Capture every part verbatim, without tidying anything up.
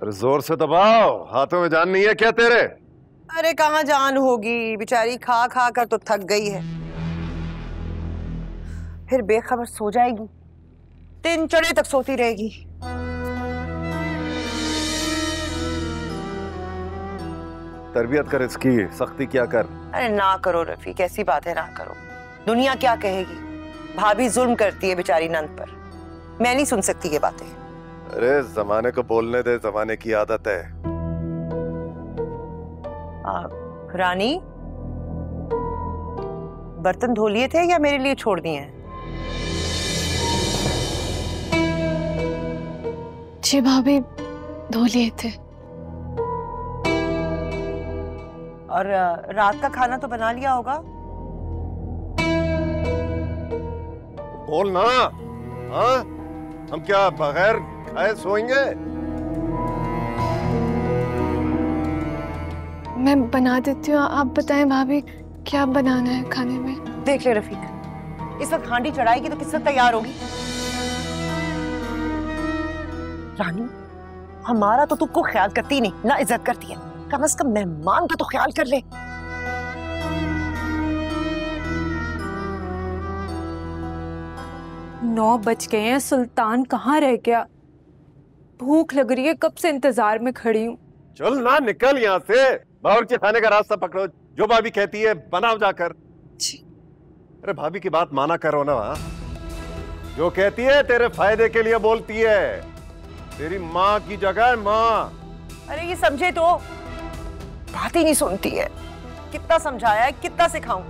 अरे जोर से दबाओ, हाथों में जान नहीं है क्या तेरे? अरे कहाँ जान होगी, बेचारी खा खा कर तो थक गई है, फिर बेखबर सो जाएगी, दिन चढ़े तक सोती रहेगी। तरबियत कर इसकी, सख्ती क्या कर। अरे ना करो रफी, कैसी बात है ना करो। दुनिया क्या कहेगी, भाभी जुल्म करती है बेचारी नंद पर, मैं नहीं सुन सकती ये बातें। अरे जमाने को बोलने दे, जमाने की आदत है। आ, रानी, बर्तन धो लिए थे या मेरे लिए छोड़ दिए हैं? जी भाभी, धो लिए थे। और रात का खाना तो बना लिया होगा? बोल ना। हाँ, हम क्या बगैर खाए सोएंगे? मैं बना देती हूँ, आप बताएं भाभी क्या बनाना है खाने में। देख ले रफीक, इस वक्त हांडी चढ़ाएगी तो किस वक्त तैयार होगी? रानी, हमारा तो तुमको ख्याल करती नहीं, ना इज्जत करती है, कम से कम मेहमान का तो ख्याल कर ले। नौ बज गए हैं, सुल्तान कहाँ रह गया? भूख लग रही है, कब से इंतजार में खड़ी हूँ। चल ना, निकल यहाँ से, बावर्ची खाने का रास्ता पकड़ो, जो भाभी कहती है बनाओ जाकर। अरे भाभी की बात माना करो ना। जो कहती है तेरे फायदे के लिए बोलती है, तेरी माँ की जगह माँ। अरे ये समझे तो बात ही नहीं सुनती है, कितना समझाया है, कितना सिखाऊं।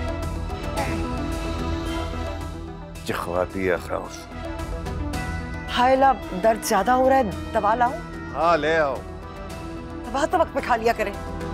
चिखवाती है खाउस। हायला, दर्द ज्यादा हो रहा है, दवा लाऊं? हाँ ले आओ। दवा तो वक्त पे खा लिया करें।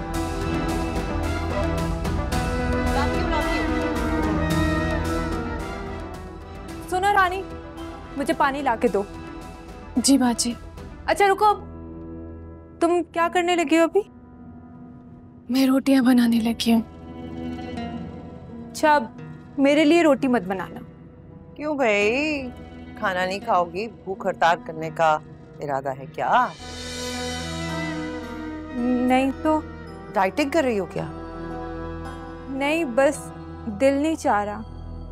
सुनो रानी, मुझे पानी लाके दो। जी बाजी। अच्छा रुको, तुम क्या करने लगी हो अभी? मैं रोटियां बनाने लगी हूँ। अच्छा, मेरे लिए रोटी मत बनाना। क्यों भाई, खाना नहीं खाओगी? भूख हड़ताल करने का इरादा है क्या? नहीं तो। डाइटिंग कर रही हो क्या? नहीं, बस दिल नहीं चाह रहा।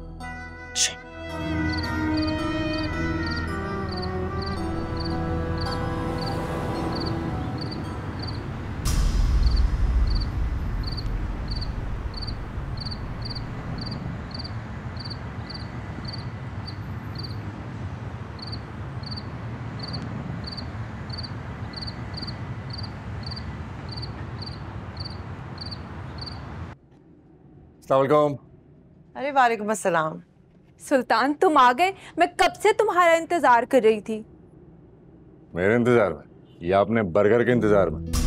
अरे वालेकुम अस्सलाम। सुल्तान, तुम आ गए? मैं कब से तुम्हारा इंतजार कर रही थी। मेरे इंतजार में या अपने बर्गर के इंतजार में?